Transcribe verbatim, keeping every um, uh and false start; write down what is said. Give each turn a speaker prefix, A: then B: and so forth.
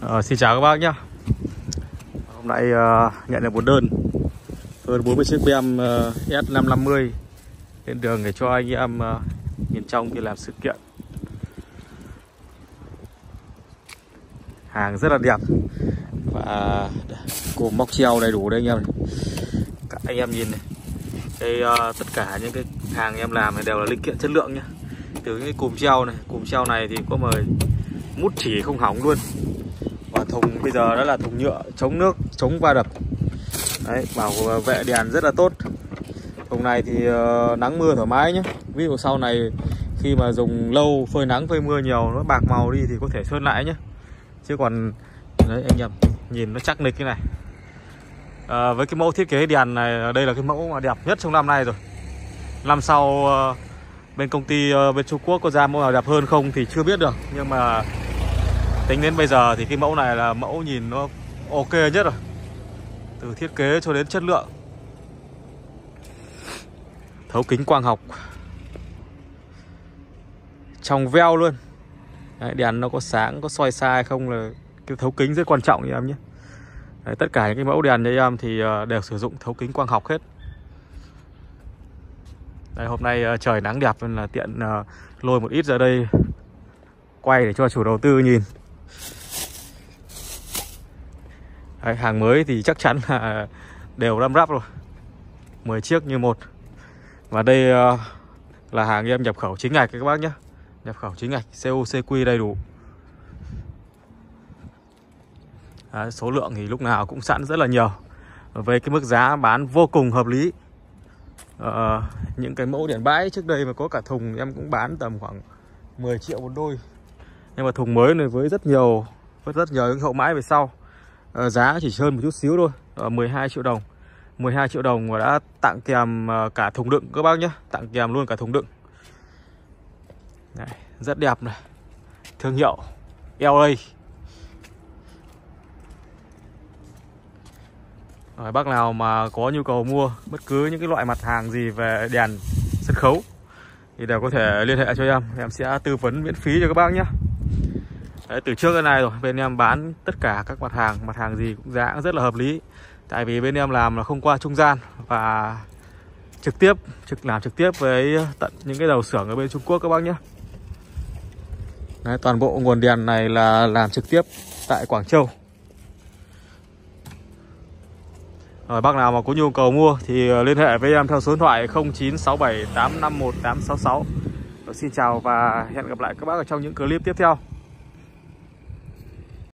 A: Uh, xin chào các bác nhé. Hôm nay uh, nhận được một đơn hơn bốn mươi chiếc bê em uh, S năm năm mươi lên đường để cho anh em uh, nhìn trong đi làm sự kiện. Hàng rất là đẹp và cùm móc treo đầy đủ đây anh em. Các anh em nhìn này, đây uh, tất cả những cái hàng em làm này đều là linh kiện chất lượng nhé. Từ cái cùm treo này, cùm treo này thì có mời mút chỉ không hỏng luôn. Và thùng bây giờ đó là thùng nhựa chống nước, chống va đập. Đấy, bảo vệ đèn rất là tốt. Thùng này thì uh, nắng mưa thoải mái nhé. Ví dụ sau này khi mà dùng lâu, phơi nắng phơi mưa nhiều nó bạc màu đi thì có thể sơn lại nhé. Chứ còn đấy anh em nhìn nó chắc nịch cái này. À, với cái mẫu thiết kế đèn này, đây là cái mẫu mà đẹp nhất trong năm nay rồi. Năm sau uh, bên công ty uh, bên Trung Quốc có ra mẫu nào đẹp hơn không thì chưa biết được. Nhưng mà tính đến bây giờ thì cái mẫu này là mẫu nhìn nó ok nhất rồi. Từ thiết kế cho đến chất lượng. Thấu kính quang học, trong veo luôn. Đấy, đèn nó có sáng, có soi xa hay không là cái thấu kính rất quan trọng nha em nhé. Đấy, tất cả những cái mẫu đèn này em thì đều sử dụng thấu kính quang học hết. Đây, hôm nay trời nắng đẹp nên là tiện uh, lôi một ít ra đây quay để cho chủ đầu tư nhìn. Đấy, hàng mới thì chắc chắn là đều răm rắp rồi, mười chiếc như một. Và đây uh, là hàng em nhập khẩu chính ngạch các bác nhé. Nhập khẩu chính ngạch, xê u, xê quy đầy đủ. Đấy, số lượng thì lúc nào cũng sẵn rất là nhiều. Với cái mức giá bán vô cùng hợp lý. uh, Những cái mẫu đèn bãi trước đây mà có cả thùng em cũng bán tầm khoảng mười triệu một đôi. Nhưng mà thùng mới này với rất nhiều Với rất nhiều những hậu mãi về sau, uh, giá chỉ hơn một chút xíu thôi, uh, mười hai triệu đồng. Mười hai triệu đồng và đã tặng kèm uh, cả thùng đựng các bác nhé. Tặng kèm luôn cả thùng đựng. Này, rất đẹp này. Thương hiệu lờ a. Rồi, bác nào mà có nhu cầu mua bất cứ những cái loại mặt hàng gì về đèn sân khấu thì đều có thể liên hệ cho em. Em sẽ tư vấn miễn phí cho các bác nhé. Đấy, từ trước đến nay rồi bên em bán tất cả các mặt hàng, mặt hàng gì cũng giá cũng rất là hợp lý. Tại vì bên em làm là không qua trung gian và trực tiếp trực làm trực tiếp với tận những cái đầu xưởng ở bên Trung Quốc các bác nhé. Đấy, toàn bộ nguồn đèn này là làm trực tiếp tại Quảng Châu. Rồi, bác nào mà có nhu cầu mua thì liên hệ với em theo số điện thoại không chín sáu bảy tám năm một tám sáu sáu. Xin chào và hẹn gặp lại các bác ở trong những clip tiếp theo.